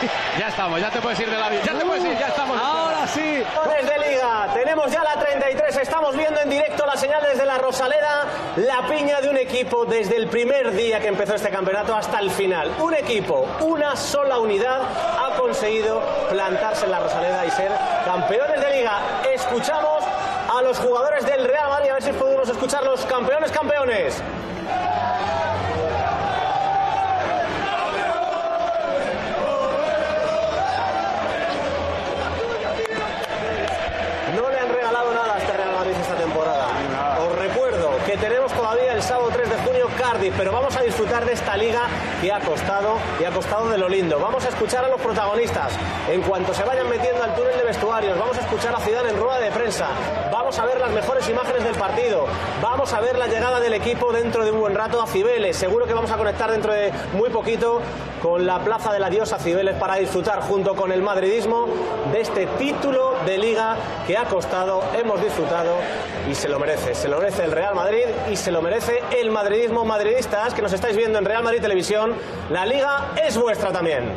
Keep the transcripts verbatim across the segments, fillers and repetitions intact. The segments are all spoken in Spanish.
Ya estamos, ya te puedes ir de la vida. Ya te puedes ir, ya estamos. Ahora sí. Desde Liga, tenemos ya la treinta y tres, estamos viendo en directo la señal desde la Rosaleda, la piña de un equipo desde el primer día que empezó este campeonato hasta el final. Un equipo, una sola unidad ha conseguido plantarse en la Rosaleda y ser campeones de Liga. Escuchamos a los jugadores del Real Madrid, a ver si podemos escuchar los campeones, campeones. Que tenemos todavía el sábado tres de junio Cardiff, pero vamos a disfrutar de esta liga que ha costado y ha costado de lo lindo. Vamos a escuchar a los protagonistas en cuanto se vayan metiendo al túnel de vestuarios. Vamos a escuchar a Zidane en rueda de prensa. Vamos a ver las mejores imágenes del partido. Vamos a ver la llegada del equipo dentro de un buen rato a Cibeles. Seguro que vamos a conectar dentro de muy poquito con la plaza de la diosa Cibeles para disfrutar junto con el madridismo de este título de liga que ha costado, hemos disfrutado y se lo merece. Se lo merece el Real Madrid y se lo merece el madridismo. Madridistas que nos estáis viendo en Real Madrid Televisión, la liga es vuestra también.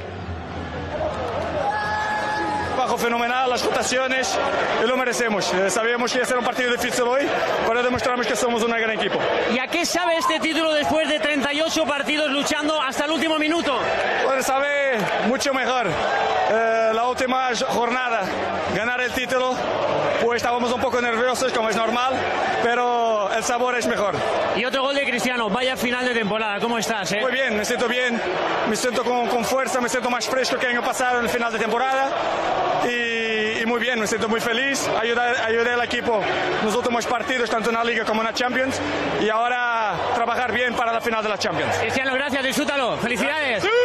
Bajo fenomenal, las rotaciones, y lo merecemos. Eh, sabíamos que iba a ser un partido difícil hoy, pero demostramos que somos un gran equipo. ¿Y a qué sabe este título después de treinta y ocho partidos luchando hasta el último minuto? Pues sabe mucho mejor. Eh, la última jornada, ganar el título, pues estábamos un poco nerviosos, como es normal, pero el sabor es mejor. Y otro gol de Cristiano, vaya final de temporada, ¿cómo estás? Eh? Muy bien, me siento bien, me siento con, con fuerza, me siento más fresco que el año pasado en el final de temporada. Y, y muy bien, me siento muy feliz. Ayudé, ayudé al equipo en los últimos partidos, tanto en la Liga como en la Champions. Y ahora trabajar bien para la final de la Champions. Cristiano, gracias, disfrútalo. ¡Felicidades! ¡Sí!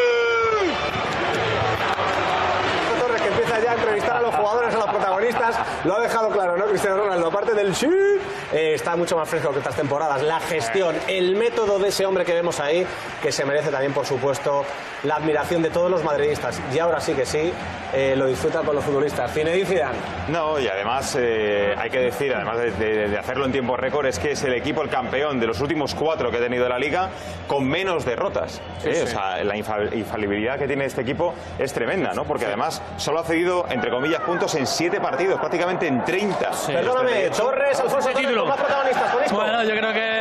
Torres, que empieza ya a entrevistar a los jugadores, a los protagonistas. Lo ha dejado claro, ¿no, Cristiano Ronaldo? Aparte del sí, eh, está mucho más fresco que estas temporadas. La gestión, el método de ese hombre que vemos ahí, que se merece también, por supuesto, la admiración de todos los madridistas. Y ahora sí que sí, eh, lo disfrutan con los futbolistas. Zinedine Zidane. No, y además eh, hay que decir, además de, de, de hacerlo en tiempo récord, es que es el equipo, el campeón de los últimos cuatro que ha tenido la Liga, con menos derrotas. Sí, ¿eh? Sí. O sea, la infalibilidad que tiene este equipo es tremenda, ¿no? Porque además solo ha cedido, entre comillas, puntos en siete partidos, prácticamente en treinta. Sí. Perdóname, Torres, Alfonso Torres, los más protagonistas con esto. Bueno, yo creo que